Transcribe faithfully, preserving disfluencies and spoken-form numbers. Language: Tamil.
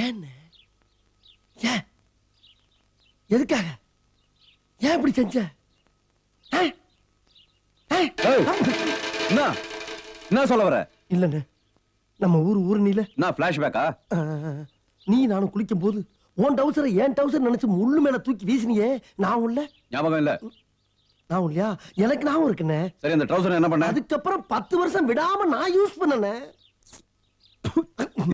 ஏன் ஏன் எதுக்காக ஏன் இப்படி செஞ்ச? என்ன என்ன சொல்ல வர? இல்லண்ணே, நம்ம ஊர் ஊர் நீல நான் பிளாஷ்பேக்கா? நீ நானும் குளிக்கும் போது உன் டவுசரை ஏன் டவுசர் நினைச்சு முள்ளு மேல தூக்கி வீசினியே, நான் உள்ள ஞாபகம் இல்ல. நான் இல்லையா? எனக்கு ஞாபகம் இருக்குண்ணே. சரி, அந்த டவுசர் என்ன பண்ண? அதுக்கப்புறம் பத்து வருஷம் விடாம நான் யூஸ் பண்ணனே.